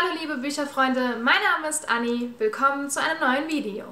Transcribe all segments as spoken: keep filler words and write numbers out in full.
Hallo liebe Bücherfreunde, mein Name ist Anni, willkommen zu einem neuen Video.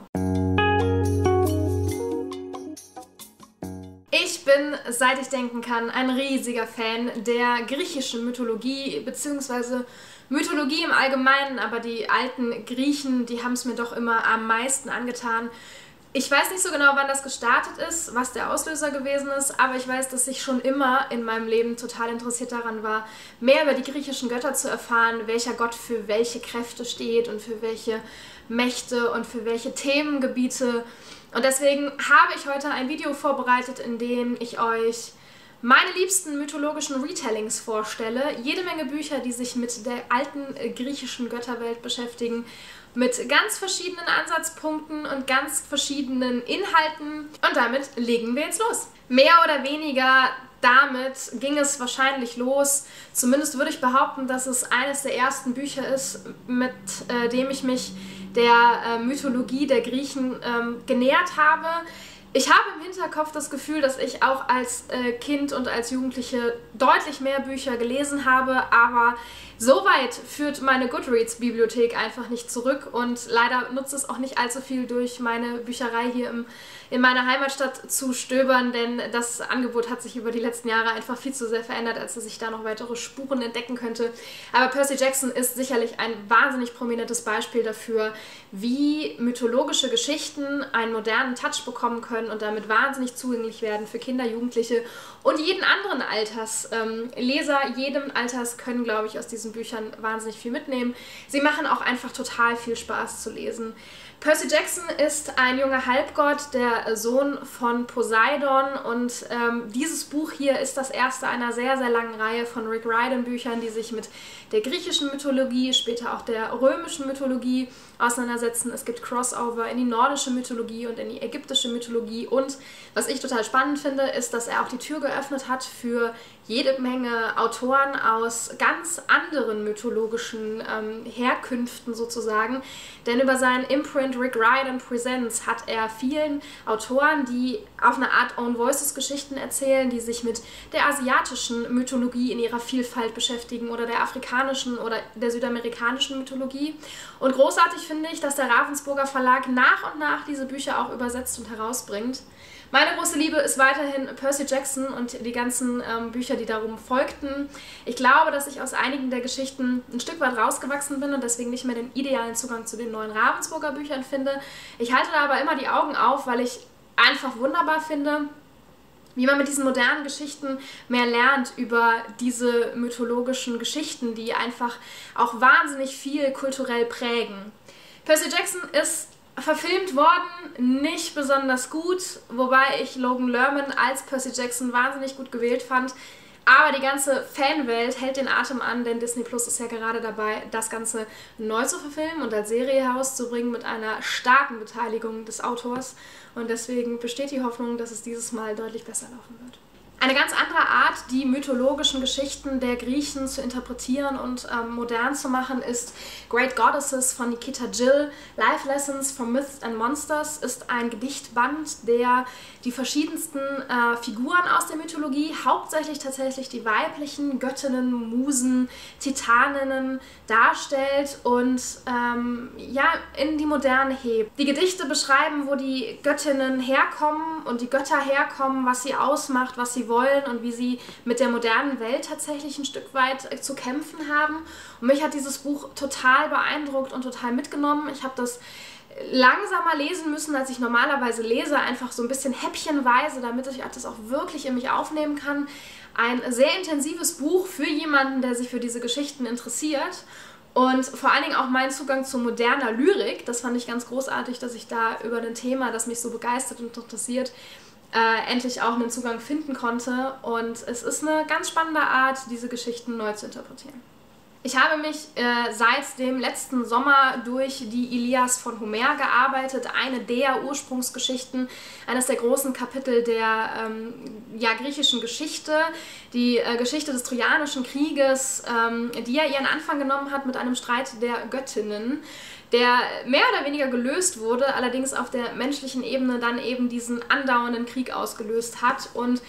Ich bin, seit ich denken kann, ein riesiger Fan der griechischen Mythologie, beziehungsweise Mythologie im Allgemeinen, aber die alten Griechen, die haben es mir doch immer am meisten angetan. Ich weiß nicht so genau, wann das gestartet ist, was der Auslöser gewesen ist, aber ich weiß, dass ich schon immer in meinem Leben total interessiert daran war, mehr über die griechischen Götter zu erfahren, welcher Gott für welche Kräfte steht und für welche Mächte und für welche Themengebiete. Und deswegen habe ich heute ein Video vorbereitet, in dem ich euch meine liebsten mythologischen Retellings vorstelle. Jede Menge Bücher, die sich mit der alten griechischen Götterwelt beschäftigen, mit ganz verschiedenen Ansatzpunkten und ganz verschiedenen Inhalten. Und damit legen wir jetzt los. Mehr oder weniger damit ging es wahrscheinlich los. Zumindest würde ich behaupten, dass es eines der ersten Bücher ist, mit äh, dem ich mich der äh, Mythologie der Griechen ähm, genähert habe. Ich habe im Hinterkopf das Gefühl, dass ich auch als äh, Kind und als Jugendliche deutlich mehr Bücher gelesen habe, aber so weit führt meine Goodreads-Bibliothek einfach nicht zurück und leider nutzt es auch nicht allzu viel durch meine Bücherei hier im, in meiner Heimatstadt zu stöbern, denn das Angebot hat sich über die letzten Jahre einfach viel zu sehr verändert, als dass ich da noch weitere Spuren entdecken könnte. Aber Percy Jackson ist sicherlich ein wahnsinnig prominentes Beispiel dafür, wie mythologische Geschichten einen modernen Touch bekommen können und damit wahnsinnig zugänglich werden für Kinder, Jugendliche und jeden anderen Alters. Ähm, Leser jedem Alters können, glaube ich, aus diesen Büchern wahnsinnig viel mitnehmen. Sie machen auch einfach total viel Spaß zu lesen. Percy Jackson ist ein junger Halbgott, der Sohn von Poseidon, und ähm, dieses Buch hier ist das erste einer sehr, sehr langen Reihe von Rick Riordan Büchern, die sich mit der griechischen Mythologie, später auch der römischen Mythologie auseinandersetzen. Es gibt Crossover in die nordische Mythologie und in die ägyptische Mythologie, und was ich total spannend finde, ist, dass er auch die Tür geöffnet hat für jede Menge Autoren aus ganz anderen mythologischen ähm, Herkünften sozusagen, denn über seinen Imprint Rick Riordan Presents hat er vielen Autoren, die auf eine Art Own Voices Geschichten erzählen, die sich mit der asiatischen Mythologie in ihrer Vielfalt beschäftigen oder der afrikanischen oder der südamerikanischen Mythologie. Und großartig finde ich, dass der Ravensburger Verlag nach und nach diese Bücher auch übersetzt und herausbringt. Meine große Liebe ist weiterhin Percy Jackson und die ganzen ähm, Bücher, die darum folgten. Ich glaube, dass ich aus einigen der Geschichten ein Stück weit rausgewachsen bin und deswegen nicht mehr den idealen Zugang zu den neuen Ravensburger Büchern finde. Ich halte da aber immer die Augen auf, weil ich einfach wunderbar finde, wie man mit diesen modernen Geschichten mehr lernt über diese mythologischen Geschichten, die einfach auch wahnsinnig viel kulturell prägen. Percy Jackson ist verfilmt worden, nicht besonders gut, wobei ich Logan Lerman als Percy Jackson wahnsinnig gut gewählt fand. Aber die ganze Fanwelt hält den Atem an, denn Disney Plus ist ja gerade dabei, das Ganze neu zu verfilmen und als Serie herauszubringen mit einer starken Beteiligung des Autors. Und deswegen besteht die Hoffnung, dass es dieses Mal deutlich besser laufen wird. Eine ganz andere Art, die mythologischen Geschichten der Griechen zu interpretieren und ähm, modern zu machen, ist Great Goddesses von Nikita Gill. Life Lessons from Myths and Monsters ist ein Gedichtband, der die verschiedensten äh, Figuren aus der Mythologie, hauptsächlich tatsächlich die weiblichen Göttinnen, Musen, Titaninnen darstellt und ähm, ja, in die Moderne hebt. Die Gedichte beschreiben, wo die Göttinnen herkommen und die Götter herkommen, was sie ausmacht, was sie wollen und wie sie mit der modernen Welt tatsächlich ein Stück weit zu kämpfen haben. Und mich hat dieses Buch total beeindruckt und total mitgenommen. Ich habe das langsamer lesen müssen, als ich normalerweise lese, einfach so ein bisschen häppchenweise, damit ich das auch wirklich in mich aufnehmen kann. Ein sehr intensives Buch für jemanden, der sich für diese Geschichten interessiert. Und vor allen Dingen auch mein Zugang zu moderner Lyrik. Das fand ich ganz großartig, dass ich da über ein Thema, das mich so begeistert und interessiert, Äh, endlich auch einen Zugang finden konnte, und es ist eine ganz spannende Art, diese Geschichten neu zu interpretieren. Ich habe mich äh, seit dem letzten Sommer durch die Ilias von Homer gearbeitet, eine der Ursprungsgeschichten, eines der großen Kapitel der ähm, ja, griechischen Geschichte, die äh, Geschichte des Trojanischen Krieges, ähm, die ja ihren Anfang genommen hat mit einem Streit der Göttinnen, der mehr oder weniger gelöst wurde, allerdings auf der menschlichen Ebene dann eben diesen andauernden Krieg ausgelöst hat. Und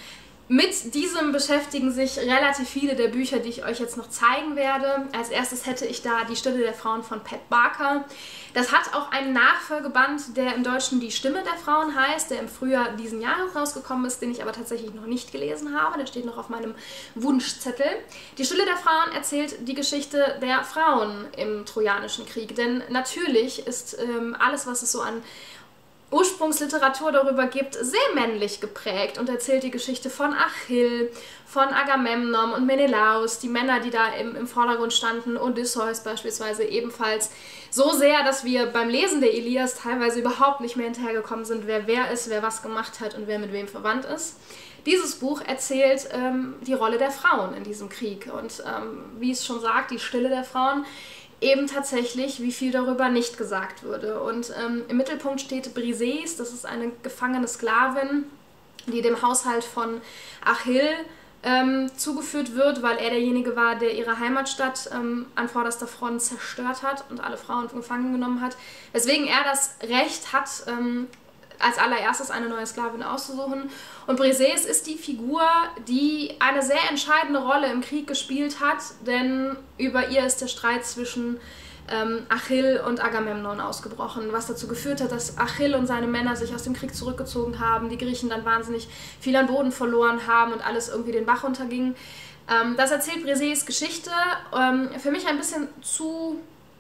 Mit diesem beschäftigen sich relativ viele der Bücher, die ich euch jetzt noch zeigen werde. Als erstes hätte ich da Die Stille der Frauen von Pat Barker. Das hat auch einen Nachfolgeband, der im Deutschen Die Stimme der Frauen heißt, der im Frühjahr diesen Jahres rausgekommen ist, den ich aber tatsächlich noch nicht gelesen habe. Der steht noch auf meinem Wunschzettel. Die Stille der Frauen erzählt die Geschichte der Frauen im Trojanischen Krieg. Denn natürlich ist ähm, alles, was es so an Ursprungsliteratur darüber gibt, sehr männlich geprägt und erzählt die Geschichte von Achill, von Agamemnon und Menelaos, die Männer, die da im, im Vordergrund standen, Odysseus beispielsweise ebenfalls, so sehr, dass wir beim Lesen der Ilias teilweise überhaupt nicht mehr hinterhergekommen sind, wer wer ist, wer was gemacht hat und wer mit wem verwandt ist. Dieses Buch erzählt ähm, die Rolle der Frauen in diesem Krieg und ähm, wie es schon sagt, die Stille der Frauen, eben tatsächlich, wie viel darüber nicht gesagt wurde. Und ähm, im Mittelpunkt steht Briseis, das ist eine gefangene Sklavin, die dem Haushalt von Achill ähm, zugeführt wird, weil er derjenige war, der ihre Heimatstadt ähm, an vorderster Front zerstört hat und alle Frauen gefangen genommen hat. Weswegen er das Recht hat, ähm, als allererstes eine neue Sklavin auszusuchen. Und Briseis ist die Figur, die eine sehr entscheidende Rolle im Krieg gespielt hat, denn über ihr ist der Streit zwischen ähm, Achill und Agamemnon ausgebrochen, was dazu geführt hat, dass Achill und seine Männer sich aus dem Krieg zurückgezogen haben, die Griechen dann wahnsinnig viel an Boden verloren haben und alles irgendwie den Bach runterging. Ähm, das erzählt Briseis Geschichte, ähm, für mich ein bisschen zu,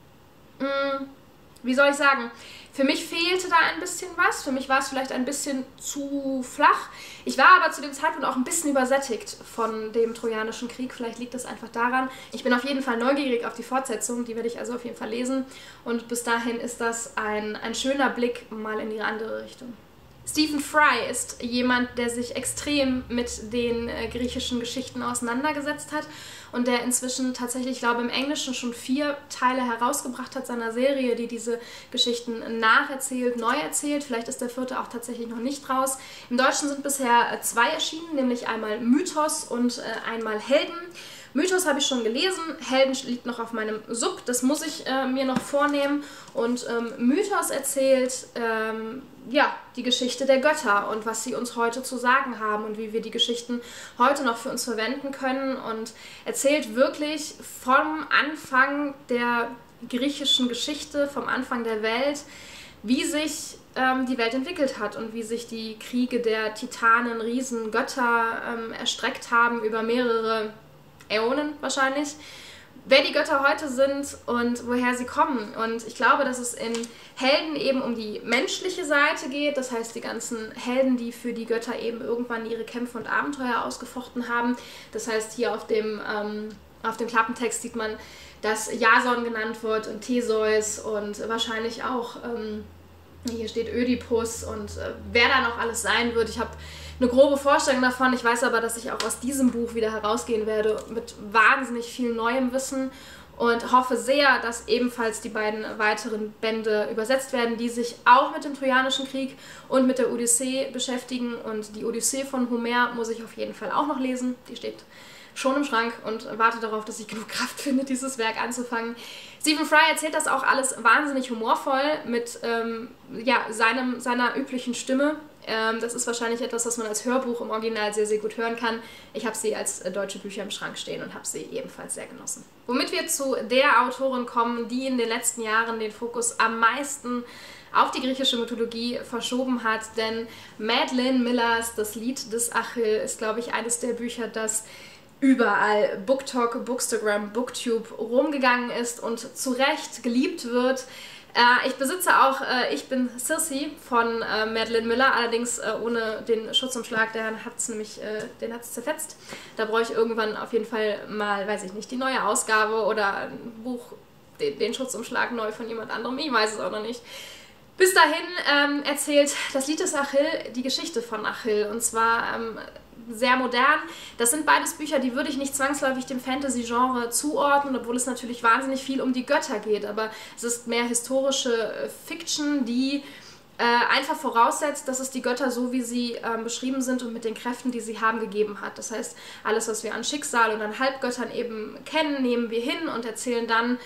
mh, wie soll ich sagen, für mich fehlte da ein bisschen was, für mich war es vielleicht ein bisschen zu flach. Ich war aber zu dem Zeitpunkt auch ein bisschen übersättigt von dem Trojanischen Krieg, vielleicht liegt das einfach daran. Ich bin auf jeden Fall neugierig auf die Fortsetzung, die werde ich also auf jeden Fall lesen und bis dahin ist das ein, ein schöner Blick mal in die andere Richtung. Stephen Fry ist jemand, der sich extrem mit den äh, griechischen Geschichten auseinandergesetzt hat und der inzwischen tatsächlich, ich glaube, im Englischen schon vier Teile herausgebracht hat seiner Serie, die diese Geschichten nacherzählt, neu erzählt. Vielleicht ist der vierte auch tatsächlich noch nicht raus. Im Deutschen sind bisher äh, zwei erschienen, nämlich einmal Mythos und äh, einmal Helden. Mythos habe ich schon gelesen, Helden liegt noch auf meinem Sub, das muss ich äh, mir noch vornehmen. Und ähm, Mythos erzählt ähm, ja, die Geschichte der Götter und was sie uns heute zu sagen haben und wie wir die Geschichten heute noch für uns verwenden können und erzählt wirklich vom Anfang der griechischen Geschichte, vom Anfang der Welt, wie sich ähm, die Welt entwickelt hat und wie sich die Kriege der Titanen, Riesen, Götter ähm, erstreckt haben über mehrere Äonen wahrscheinlich, wer die Götter heute sind und woher sie kommen. Und ich glaube, dass es in Helden eben um die menschliche Seite geht, das heißt die ganzen Helden, die für die Götter eben irgendwann ihre Kämpfe und Abenteuer ausgefochten haben. Das heißt, hier auf dem, ähm, auf dem Klappentext sieht man, dass Jason genannt wird und Theseus und wahrscheinlich auch, ähm, hier steht Ödipus und äh, wer da noch alles sein wird. Ich habe eine grobe Vorstellung davon. Ich weiß aber, dass ich auch aus diesem Buch wieder herausgehen werde mit wahnsinnig viel neuem Wissen und hoffe sehr, dass ebenfalls die beiden weiteren Bände übersetzt werden, die sich auch mit dem Trojanischen Krieg und mit der Odyssee beschäftigen. Und die Odyssee von Homer muss ich auf jeden Fall auch noch lesen. Die steht schon im Schrank und warte darauf, dass ich genug Kraft finde, dieses Werk anzufangen. Stephen Fry erzählt das auch alles wahnsinnig humorvoll mit ähm, ja, seinem, seiner üblichen Stimme. Ähm, das ist wahrscheinlich etwas, was man als Hörbuch im Original sehr, sehr gut hören kann. Ich habe sie als äh, deutsche Bücher im Schrank stehen und habe sie ebenfalls sehr genossen. Womit wir zu der Autorin kommen, die in den letzten Jahren den Fokus am meisten auf die griechische Mythologie verschoben hat, denn Madeline Millers Das Lied des Achill ist, glaube ich, eines der Bücher, das überall BookTok, Bookstagram, Booktube rumgegangen ist und zu Recht geliebt wird. Äh, ich besitze auch äh, Ich bin Circe von äh, Madeline Miller, allerdings äh, ohne den Schutzumschlag, der hat's nämlich, äh, den hat es zerfetzt. Da brauche ich irgendwann auf jeden Fall mal, weiß ich nicht, die neue Ausgabe oder ein Buch, den, den Schutzumschlag neu von jemand anderem, ich weiß es auch noch nicht. Bis dahin ähm, erzählt Das Lied des Achill die Geschichte von Achill und zwar ähm, sehr modern. Das sind beides Bücher, die würde ich nicht zwangsläufig dem Fantasy-Genre zuordnen, obwohl es natürlich wahnsinnig viel um die Götter geht, aber es ist mehr historische Fiction, die äh, einfach voraussetzt, dass es die Götter so, wie sie äh, beschrieben sind und mit den Kräften, die sie haben, gegeben hat. Das heißt, alles, was wir an Schicksal und an Halbgöttern eben kennen, nehmen wir hin und erzählen dann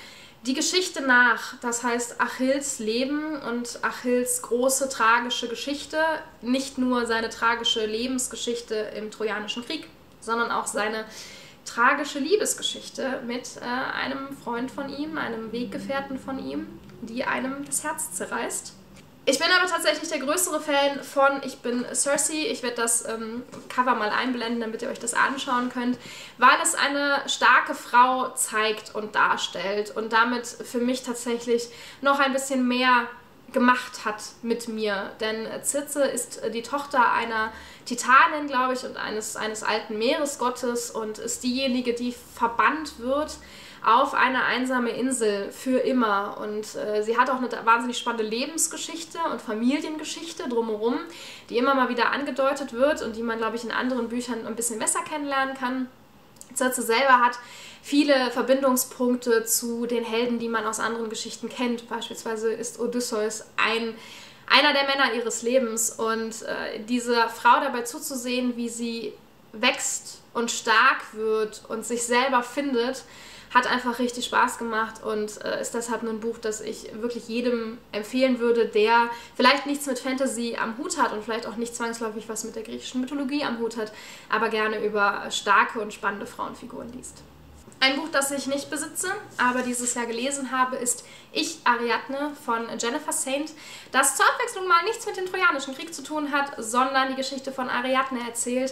die Geschichte nach, das heißt Achilles Leben und Achilles große tragische Geschichte, nicht nur seine tragische Lebensgeschichte im Trojanischen Krieg, sondern auch seine tragische Liebesgeschichte mit äh, einem Freund von ihm, einem Weggefährten von ihm, die einem das Herz zerreißt. Ich bin aber tatsächlich der größere Fan von Ich bin Circe. Ich werde das ähm, Cover mal einblenden, damit ihr euch das anschauen könnt, weil es eine starke Frau zeigt und darstellt und damit für mich tatsächlich noch ein bisschen mehr gemacht hat mit mir. Denn Circe ist die Tochter einer Titanin, glaube ich, und eines, eines alten Meeresgottes und ist diejenige, die verbannt wird auf eine einsame Insel für immer. Und äh, sie hat auch eine wahnsinnig spannende Lebensgeschichte und Familiengeschichte drumherum, die immer mal wieder angedeutet wird und die man, glaube ich, in anderen Büchern ein bisschen besser kennenlernen kann. Circe selber hat viele Verbindungspunkte zu den Helden, die man aus anderen Geschichten kennt. Beispielsweise ist Odysseus ein, einer der Männer ihres Lebens. Und äh, dieser Frau dabei zuzusehen, wie sie wächst und stark wird und sich selber findet, hat einfach richtig Spaß gemacht und äh, ist deshalb ein Buch, das ich wirklich jedem empfehlen würde, der vielleicht nichts mit Fantasy am Hut hat und vielleicht auch nicht zwangsläufig was mit der griechischen Mythologie am Hut hat, aber gerne über starke und spannende Frauenfiguren liest. Ein Buch, das ich nicht besitze, aber dieses Jahr gelesen habe, ist Ich, Ariadne von Jennifer Saint, das zur Abwechslung mal nichts mit dem Trojanischen Krieg zu tun hat, sondern die Geschichte von Ariadne erzählt,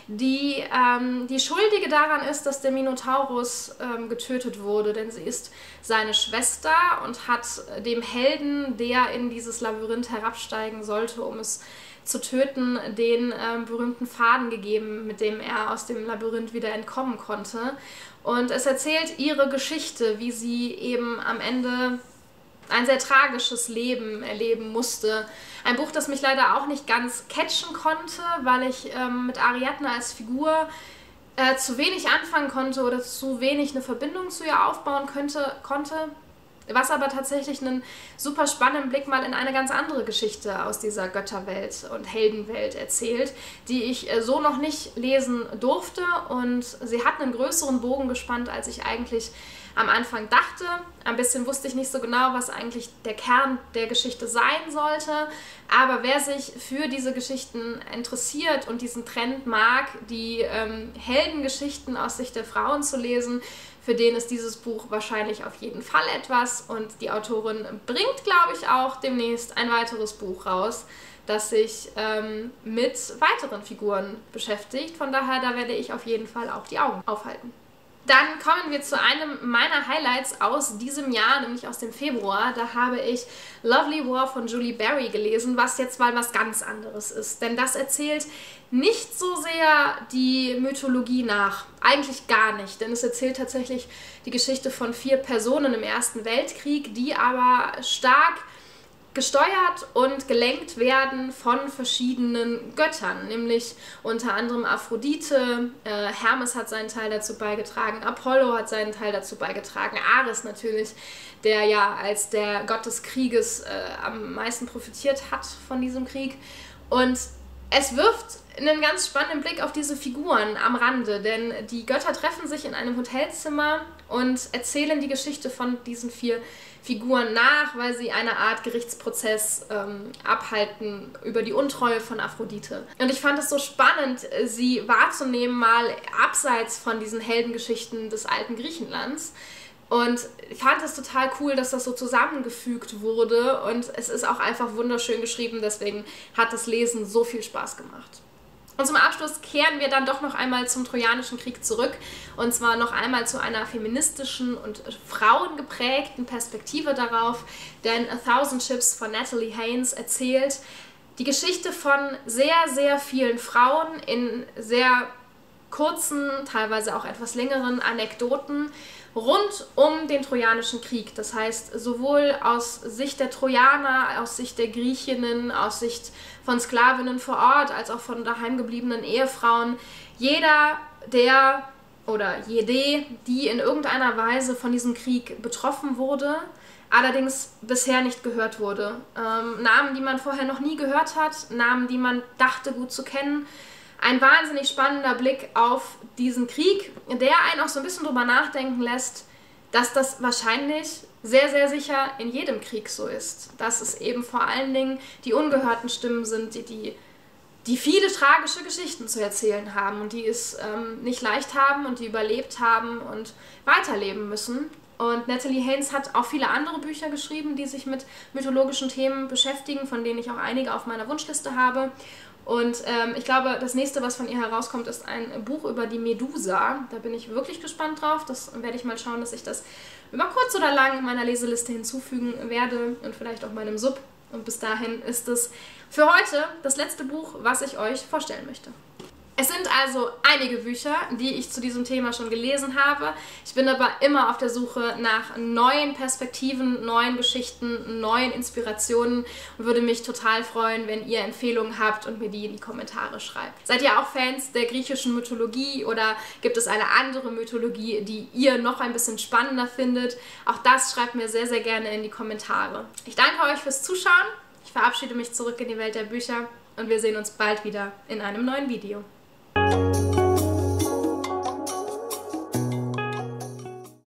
die ähm, die Schuldige daran ist, dass der Minotaurus ähm, getötet wurde, denn sie ist seine Schwester und hat dem Helden, der in dieses Labyrinth herabsteigen sollte, um es zu töten, den ähm, berühmten Faden gegeben, mit dem er aus dem Labyrinth wieder entkommen konnte. Und es erzählt ihre Geschichte, wie sie eben am Ende ein sehr tragisches Leben erleben musste. Ein Buch, das mich leider auch nicht ganz catchen konnte, weil ich ähm, mit Ariadne als Figur äh, zu wenig anfangen konnte oder zu wenig eine Verbindung zu ihr aufbauen könnte, konnte. Was aber tatsächlich einen super spannenden Blick mal in eine ganz andere Geschichte aus dieser Götterwelt und Heldenwelt erzählt, die ich so noch nicht lesen durfte. Und sie hat einen größeren Bogen gespannt, als ich eigentlich am Anfang dachte. Ein bisschen wusste ich nicht so genau, was eigentlich der Kern der Geschichte sein sollte. Aber wer sich für diese Geschichten interessiert und diesen Trend mag, die ähm, Heldengeschichten aus Sicht der Frauen zu lesen, für den ist dieses Buch wahrscheinlich auf jeden Fall etwas. Und die Autorin bringt, glaube ich, auch demnächst ein weiteres Buch raus, das sich ähm, mit weiteren Figuren beschäftigt. Von daher, da werde ich auf jeden Fall auch die Augen aufhalten. Dann kommen wir zu einem meiner Highlights aus diesem Jahr, nämlich aus dem Februar. Da habe ich Lovely War von Julie Berry gelesen, was jetzt mal was ganz anderes ist. Denn das erzählt nicht so sehr die Mythologie nach. Eigentlich gar nicht, denn es erzählt tatsächlich die Geschichte von vier Personen im Ersten Weltkrieg, die aber stark gesteuert und gelenkt werden von verschiedenen Göttern, nämlich unter anderem Aphrodite, äh, Hermes hat seinen Teil dazu beigetragen, Apollo hat seinen Teil dazu beigetragen, Ares natürlich, der ja als der Gott des Krieges äh, am meisten profitiert hat von diesem Krieg. Und es wirft einen ganz spannenden Blick auf diese Figuren am Rande, denn die Götter treffen sich in einem Hotelzimmer und erzählen die Geschichte von diesen vier Figuren nach, weil sie eine Art Gerichtsprozess ähm, abhalten über die Untreue von Aphrodite. Und ich fand es so spannend, sie wahrzunehmen, mal abseits von diesen Heldengeschichten des alten Griechenlands. Und ich fand es total cool, dass das so zusammengefügt wurde und es ist auch einfach wunderschön geschrieben, deswegen hat das Lesen so viel Spaß gemacht. Und zum Abschluss kehren wir dann doch noch einmal zum Trojanischen Krieg zurück und zwar noch einmal zu einer feministischen und frauengeprägten Perspektive darauf, denn A Thousand Ships von Natalie Haynes erzählt die Geschichte von sehr, sehr vielen Frauen in sehr kurzen, teilweise auch etwas längeren Anekdoten rund um den Trojanischen Krieg. Das heißt, sowohl aus Sicht der Trojaner, aus Sicht der Griechinnen, aus Sicht von Sklavinnen vor Ort, als auch von daheimgebliebenen Ehefrauen. Jeder, der oder jede, die in irgendeiner Weise von diesem Krieg betroffen wurde, allerdings bisher nicht gehört wurde. Ähm, Namen, die man vorher noch nie gehört hat, Namen, die man dachte gut zu kennen. Ein wahnsinnig spannender Blick auf diesen Krieg, der einen auch so ein bisschen drüber nachdenken lässt, dass das wahrscheinlich sehr, sehr sicher in jedem Krieg so ist. Dass es eben vor allen Dingen die ungehörten Stimmen sind, die, die, die viele tragische Geschichten zu erzählen haben und die es ähm, nicht leicht haben und die überlebt haben und weiterleben müssen. Und Natalie Haynes hat auch viele andere Bücher geschrieben, die sich mit mythologischen Themen beschäftigen, von denen ich auch einige auf meiner Wunschliste habe. Und ähm, ich glaube, das nächste, was von ihr herauskommt, ist ein Buch über die Medusa. Da bin ich wirklich gespannt drauf. Das werde ich mal schauen, dass ich das über kurz oder lang in meiner Leseliste hinzufügen werde und vielleicht auch meinem Sub. Und bis dahin ist es für heute das letzte Buch, was ich euch vorstellen möchte. Es sind also einige Bücher, die ich zu diesem Thema schon gelesen habe. Ich bin aber immer auf der Suche nach neuen Perspektiven, neuen Geschichten, neuen Inspirationen und würde mich total freuen, wenn ihr Empfehlungen habt und mir die in die Kommentare schreibt. Seid ihr auch Fans der griechischen Mythologie oder gibt es eine andere Mythologie, die ihr noch ein bisschen spannender findet? Auch das schreibt mir sehr, sehr gerne in die Kommentare. Ich danke euch fürs Zuschauen. Ich verabschiede mich zurück in die Welt der Bücher und wir sehen uns bald wieder in einem neuen Video. Thank you.